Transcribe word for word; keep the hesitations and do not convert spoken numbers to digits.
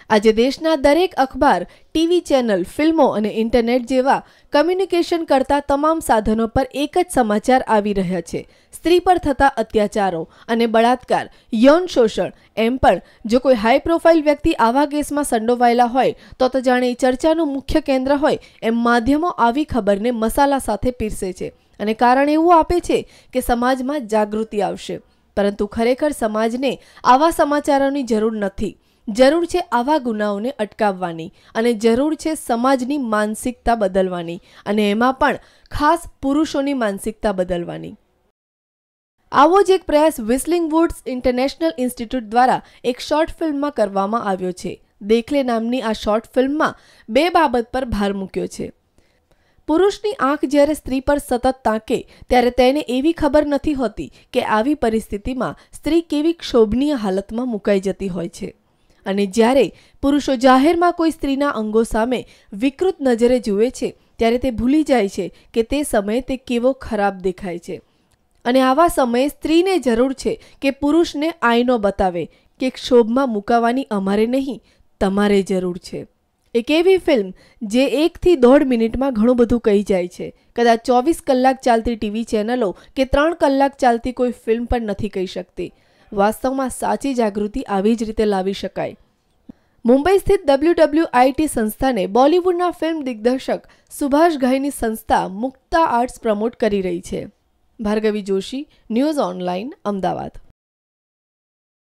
આજે દેશના દરેક અખબાર, ટીવી ચેનલ, ફિલ્મો અને ઇન્ટરનેટ જેવા કમ્યુનિકેશન કરતા તમામ સાધનો પર એક જ સમાચાર આવી રહ્યા છે: સ્ત્રી પર થતા અત્યાચારો અને બળાત્કાર, યૌન શોષણ. એમ પણ જો કોઈ હાઈ પ્રોફાઇલ વ્યક્તિ આવા કેસમાં સંડોવાયેલા હોય તો તો જાણે ચર્ચાનું મુખ્ય કેન્દ્ર હોય એમ માધ્યમો આવી ખબરને મસાલા સાથે પીરસે છે અને કારણ એવું આપે છે કે સમાજમાં જાગૃતિ આવશે. પરંતુ ખરેખર સમાજને આવા સમાચારોની જરૂર નથી. જરૂર છે આવા ગુનાઓને અટકાવવાની અને જરૂર છે સમાજની માનસિકતા બદલવાની, અને એમાં પણ ખાસ પુરુષોની માનસિકતા બદલવાની. આવો જ એક પ્રયાસ વ્હિસ્લિંગ વુડ્સ ઇન્ટરનેશનલ ઇન્સ્ટિટ્યૂટ દ્વારા એક શોર્ટ ફિલ્મમાં કરવામાં આવ્યો છે. દેખલે નામની આ શોર્ટ ફિલ્મમાં બે બાબત પર ભાર મૂક્યો છે. પુરુષની આંખ જ્યારે સ્ત્રી પર સતત તાકે ત્યારે તેને એવી ખબર નથી હોતી કે આવી પરિસ્થિતિમાં સ્ત્રી કેવી ક્ષોભનીય હાલતમાં મુકાઈ જતી હોય છે. અને જ્યારે પુરુષો જાહેરમાં કોઈ સ્ત્રીના અંગો સામે વિકૃત નજરે જુએ છે ત્યારે તે ભૂલી જાય છે કે તે સમયે તે કેવો ખરાબ દેખાય છે. અને આવા સમયે સ્ત્રીને જરૂર છે કે પુરુષને આઈનો બતાવે કે ક્ષોભમાં મુકાવાની અમારે નહીં, તમારે જરૂર છે. એક એવી ફિલ્મ જે એકથી દોઢ મિનિટમાં ઘણું બધું કહી જાય છે. કદાચ ચોવીસ કલાક ચાલતી ટીવી ચેનલો કે ત્રણ કલાક ચાલતી કોઈ ફિલ્મ પણ નથી કહી શકતી. વાસ્તવમાં સાચી જાગૃતિ આવી જ રીતે લાવી શકાય. મુંબઈ સ્થિત ડબલ્યુ ડબલ્યુ આઈ ટી સંસ્થાને બોલિવૂડના ફિલ્મ દિગ્દર્શક સુભાષ ઘાઈની સંસ્થા મુક્તા આર્ટ્સ પ્રમોટ કરી રહી છે. Bhargavi Joshi, news online, Ahmedabad.